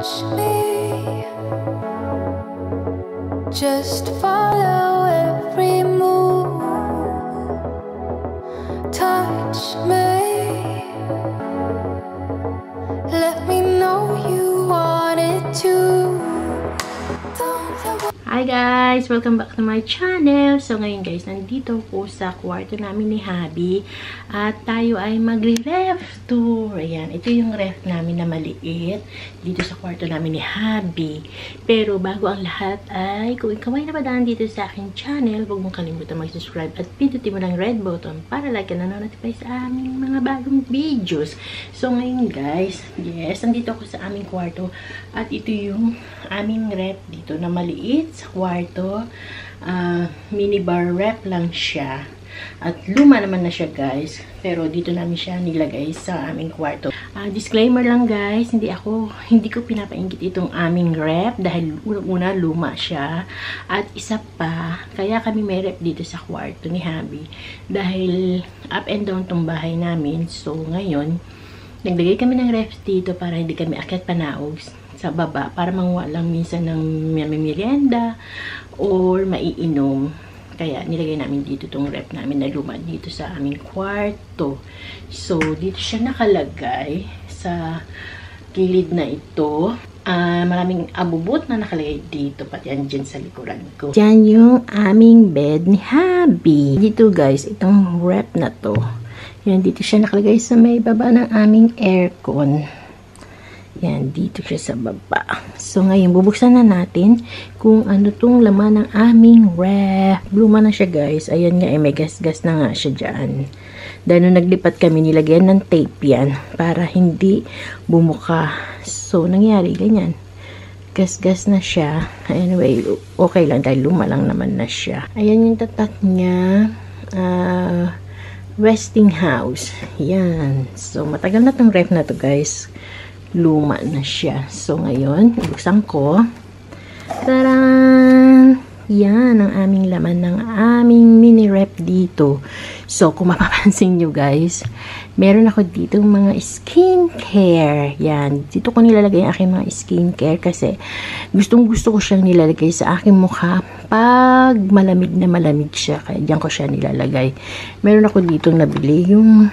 touch me, just follow every move. Touch me, let me know you wanted to. Hi guys! Welcome back to my channel. So ngayon guys, nandito po sa kwarto namin ni Habi at tayo ay magre-ref tour. Ayan, ito yung ref namin na maliit dito sa kwarto namin ni Habi. Pero bago ang lahat ay kung ikaw ay napadaan dito sa aking channel, huwag mong kalimutan mag-subscribe at pindutin mo ng red button para like na notify sa aming mga bagong videos. So ngayon guys, yes, nandito ako sa aming kwarto at ito yung aming ref dito na maliit sa kwarto. Minibar ref lang siya. At luma naman na siya guys. Pero dito namin siya nilagay sa aming kwarto. Disclaimer lang guys, hindi ko pinapainggit itong aming ref dahil unang-una luma siya. At isa pa, kaya kami may ref dito sa kwarto ni Habi. Dahil up and down tong bahay namin. So ngayon, naglagay kami ng ref dito para hindi kami akyat panaog sa baba para manguha lang minsan ng merienda or maiinom. Kaya nilagay namin dito tong ref namin na luma dito sa aming kwarto. So dito siya nakalagay sa gilid na ito. Maraming abubot na nakalagay dito pati yan dyan sa likuran ko. Diyan yung aming bed ni Habi. Dito guys, itong ref na to. Yan, dito siya nakalagay sa may baba ng aming aircon. Yan, dito siya sa baba. So, ngayon, bubuksan na natin kung ano tong laman ng aming ref. Luma na siya, guys. Ayan nga, may gas-gas na nga siya dyan. Dahil nung naglipat kami, nilagyan ng tape yan para hindi bumuka. So, nangyari, ganyan. Gas-gas na siya. Anyway, okay lang dahil luma lang naman na siya. Ayan yung tatak niya. Resting house. Yan. So, matagal na tong ref na to, guys. Luma na siya. So, ngayon, buksan ko. Taran! Yan ang aming laman ng aming mini ref dito. So, kung mapapansin nyo guys, meron ako dito mga skincare. Yan. Dito ko nilalagay ang aking mga skincare kasi gustong-gusto ko siyang nilalagay sa aking mukha pag malamig na malamig siya. Kaya diyan ko siya nilalagay. Meron ako dito nabili yung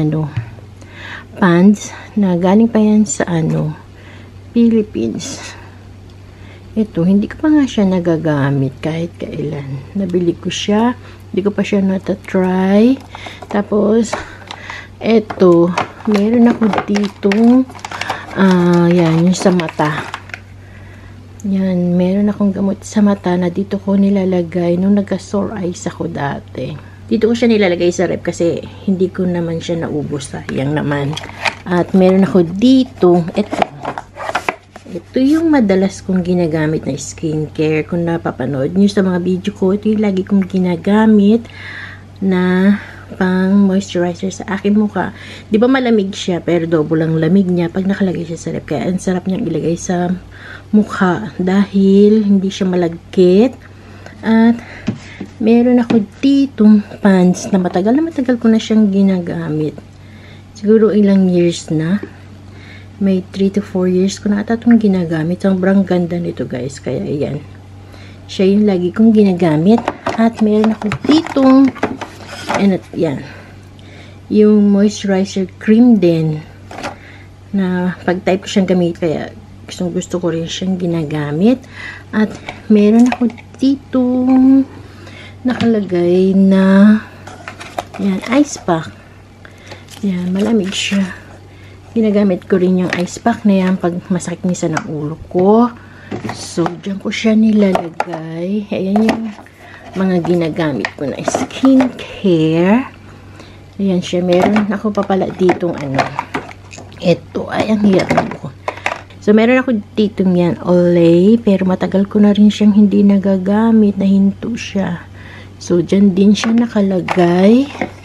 pants na galing pa yan sa Philippines. Ito, hindi ko pa nga siya nagagamit kahit kailan. Nabili ko siya. Hindi ko pa siya natatry. Tapos, ito, meron ako ditong yan, yung sa mata. Yan, meron akong gamot sa mata na dito ko nilalagay nung nagka-sore eyes ako dati. Dito ko siya nilalagay sa ref kasi hindi ko naman siya naubos. Sayang naman. At meron ako dito, ito yung madalas kong ginagamit na skincare. Kung napapanood nyo sa mga video ko, ito yung lagi kong ginagamit na pang moisturizer sa aking mukha. Di ba malamig siya, pero double lang lamig niya pag nakalagay siya sa ref. Kaya ang sarap niyang ilagay sa mukha dahil hindi siya malagkit. At meron ako ditong pants na matagal ko na siyang ginagamit. Siguro ilang years na. May 3 to 4 years ko na ata itong ginagamit. Sobrang ganda nito guys. Kaya ayan. Siya yung lagi kong ginagamit. At meron ako ditong yan. Yung moisturizer cream din. Na pag-type ko siyang gamit. Kaya gusto ko rin siyang ginagamit. At meron ako ditong nakalagay na yan, ice pack. Yan, malamig siya. Ginagamit ko rin yung ice pack na yan pag masakit minsan ang ulo ko. So, dyan ko siya nilalagay. Ayan yung mga ginagamit ko na skincare. Ayan siya. Meron ako pa pala ditong ito. Ay, ang hirap na buko. So, meron ako ditong yan, Olay. Pero matagal ko na rin siyang hindi nagagamit. Nahinto siya. So, dyan din siya nakalagay.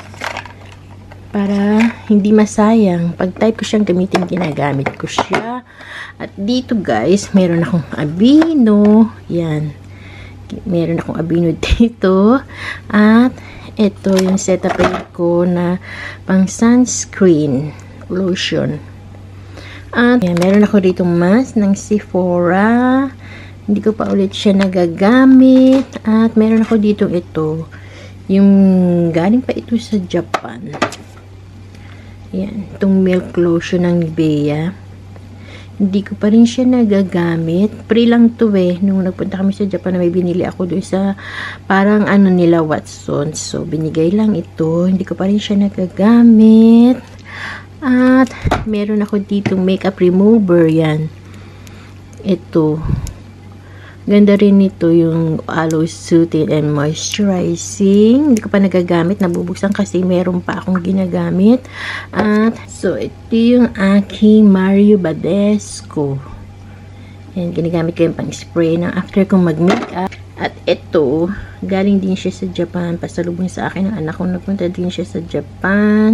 Para hindi masayang. Pag-type ko siyang gamitin, ginagamit ko siya. At dito guys, meron akong Aveeno. Yan. Meron akong Aveeno dito. At ito yung setup ko na pang sunscreen lotion. At yan, meron ako dito mask ng Sephora. Hindi ko pa ulit siya nagagamit. At meron ako dito ito. Yung galing pa ito sa Japan. Yan, itong milk lotion ng Nivea. Hindi ko pa rin siya nagagamit. Free lang to eh. Nung nagpunta kami sa Japan, may binili ako doon sa parang ano nila, Watsons. So, binigay lang ito. Hindi ko pa rin siya nagagamit. At, meron ako ditong makeup remover. Yan. Ito. Ganda rin nito yung Aloe Soothing and Moisturizing. Hindi ko pa nagagamit. Nabubuksan kasi meron pa akong ginagamit. At, so, ito yung aking Mario Badescu. Yan, ginagamit ko yung pang spray ng after kong mag-makeup. At ito, galing din siya sa Japan. Pasalubong sa akin ng anak ko. Nagpunta din siya sa Japan.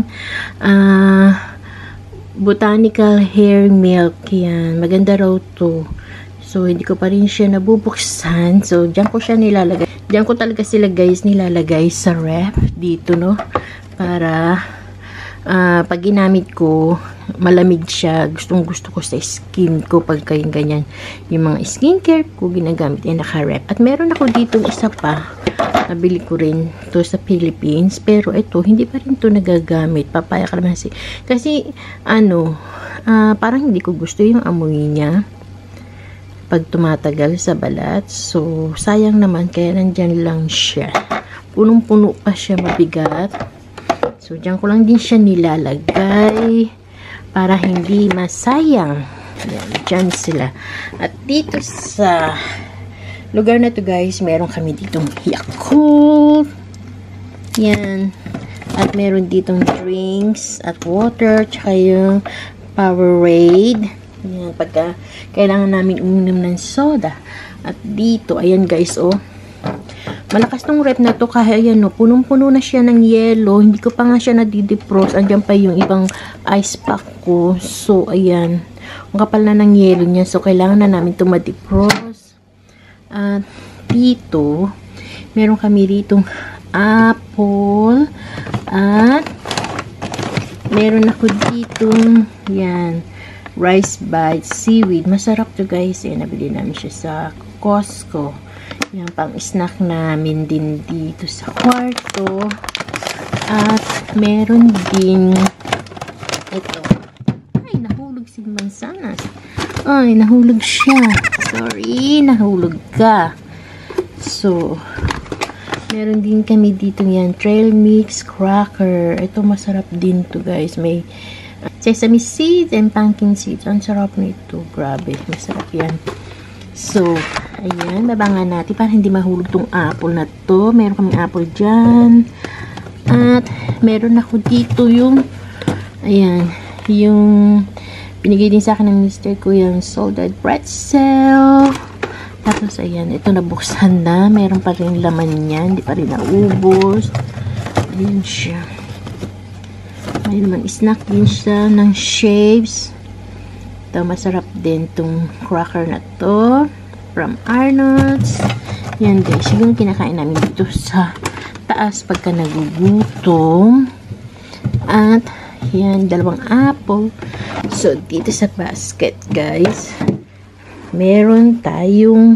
Botanical Hair Milk. Yan, maganda raw to. So, hindi ko pa rin siya nabubuksan. So, diyan ko siya nilalagay. Diyan ko talaga sila guys nilalagay sa ref. Dito, no? Para, pag ginamit ko, malamig siya. Gustong gusto ko sa skin ko pag kayong ganyan. Yung mga skincare ko, ginagamit ay naka-ref. At meron ako dito isa pa. Nabili ko rin to sa Philippines. Pero ito, hindi pa rin to nagagamit. Papaya kalamansi. Kasi, parang hindi ko gusto yung amoy niya pag tumatagal sa balat. So, sayang naman. Kaya nandyan lang siya. Punong-puno pa siya, mabigat. So, dyan ko lang din siya nilalagay para hindi masayang. Yan, dyan sila. At dito sa lugar na to guys, meron kami ditong Yakult. Yan. At meron ditong drinks at water. Tsaka yung Powerade. Yan, pagka kailangan namin uminom ng soda. At dito, ayan guys, oh. Malakas tong rep na to, kaya ayan, no, punong-puno na siya ng yelo. Hindi ko pa nga siya nadidefrost. Andyan pa yung ibang ice pack ko. So, ayan. Ang kapal na ng yelo niya. So, kailangan na namin ito ma-defrost. At dito, meron kami ditong apple. At meron ako ditong, yan, rice bites, seaweed. Masarap to guys. Eh, nabili namin siya sa Costco. Yan, pang snack namin din dito sa kwarto. At meron din ito. Ay, nahulog si Mansanas. Ay, nahulog siya. Sorry, nahulog ka. So, meron din kami dito yan. Trail mix cracker. Ito masarap din to guys. May sesame seeds and pumpkin seeds. Ang sarap nito. Grabe. Masarap yan. So, ayan. Babangan natin para hindi mahulog tong apple na to. Meron kaming apple dyan. At, meron ako dito yung ayan. Yung binigay din sa akin ng mister ko yung salted pretzel. Tapos, ayan. Ito nabuksan na. Meron pa rin laman yan. Hindi pa rin naubos. Ayan siya. May naman snack din siya ng shapes. Ito, masarap din itong cracker na to. From Arnold's. Yan guys, yung kinakain namin dito sa taas pagka nagugutom. At, yan, dalawang apple. So, dito sa basket guys, meron tayong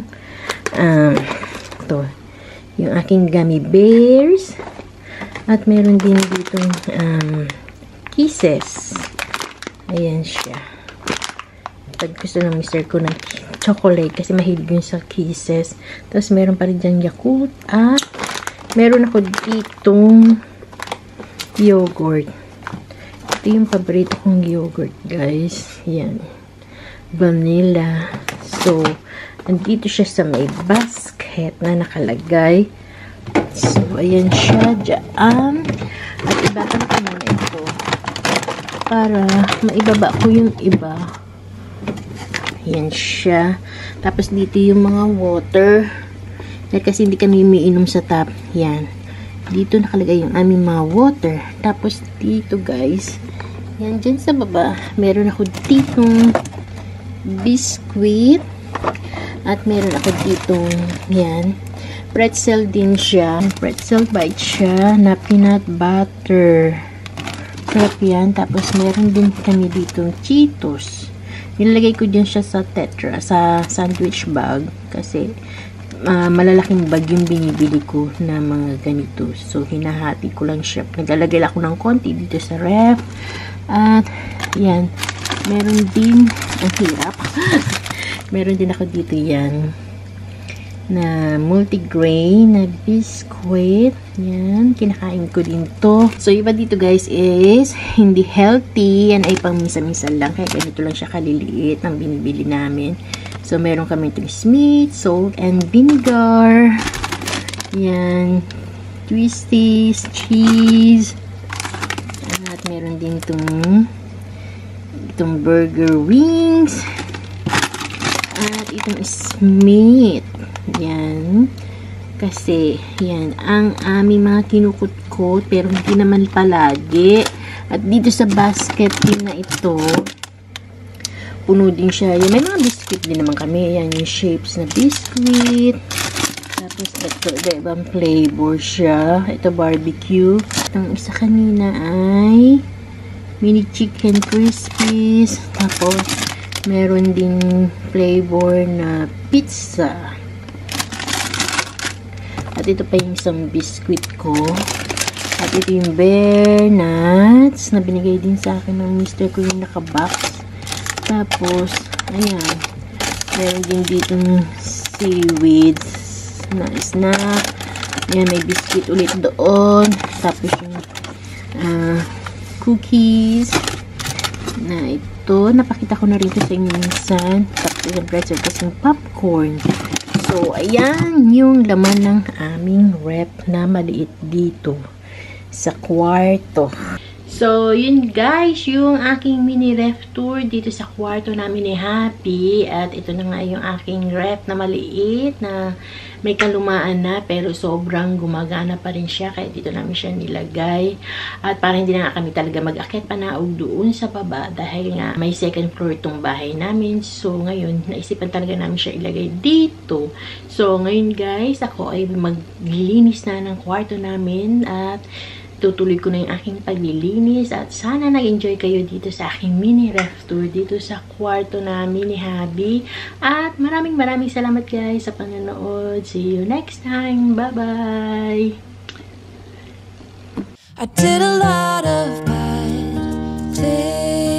ito, yung aking gummy bears. At meron din ditong kisses. Ayan siya. Pag gusto ng mister ko ng chocolate kasi mahilig yun sa kisses. Tapos meron pa rin dyan Yakult. At meron ako ditong yogurt. Ito yung paborito kong yogurt guys. Yan. Vanilla. So, andito siya sa may basket na nakalagay. So, ayan siya dyan. At ibatan ko na ito para maibaba ko yung iba. Ayan siya. Tapos dito yung mga water. Dahil kasi hindi kami umiinom sa tap. Yan. Dito nakalagay yung aming mga water. Tapos dito guys, yan dyan sa baba, meron ako ditong biscuit. At meron ako ditong, yan, pretzel din siya. Pretzel bite siya na peanut butter. Sarap yan. Tapos meron din kami ditong Cheetos. Nilalagay ko din siya sa tetra, sa sandwich bag. Kasi, malalaking bag yung binibili ko na mga ganito. So, hinahati ko lang siya. Naglalagay ako ng konti dito sa ref. At, yan. Meron din, ang hirap. Meron din ako dito yan na multigrain na biscuit. Yan, kinakain ko din to. So, iba dito guys is hindi healthy. Yan ay pang misa-misa lang. Kaya ganito lang siya kaliliit ang binibili namin. So, meron kami itong meat, salt, and vinegar. Yan, twisties, cheese. At meron din itong burger wings. At itong is meat. Yan. Kasi, yan, ang aming mga kinukut-kot, pero hindi naman palagi. At dito sa basket din na ito, puno din siya. Yan, may mga biscuit din naman kami. Yan, yung shapes na biscuit. Tapos, ito, ibang flavor siya. Ito, barbecue. Itong isa kanina ay mini chicken crispies. Tapos, meron din flavor na pizza. At ito pa yung isang biscuit ko. At ito yung bear nuts na binigay din sa akin ng mister ko yung nakabox. Tapos, ayan. Meron din ditong seaweed na snack. Ayan, may biscuit ulit doon. Tapos yung cookies na ito. Napakita ko na rin ito sa inyo minsan. Tapos yung pretzel kasing popcorn. So, ayan yung laman ng aming rep na maliit dito sa kwarto. So, yun guys, yung aking mini ref tour dito sa kwarto namin ni Happy. At ito na nga yung aking ref na maliit na may kalumaan na pero sobrang gumagana pa rin siya. Kaya dito namin siya nilagay. At para hindi na nga kami talaga mag-akit panaog doon sa baba dahil nga may second floor itong bahay namin. So, ngayon, naisipan talaga namin siya ilagay dito. So, ngayon guys, ako ay maglilinis na ng kwarto namin at tutuloy ko na yung aking paglilinis at sana nag-enjoy kayo dito sa aking mini ref tour dito sa kwarto namin ni Habi. At maraming salamat guys sa panonood. See you next time. Bye-bye! I did a lot of bad things.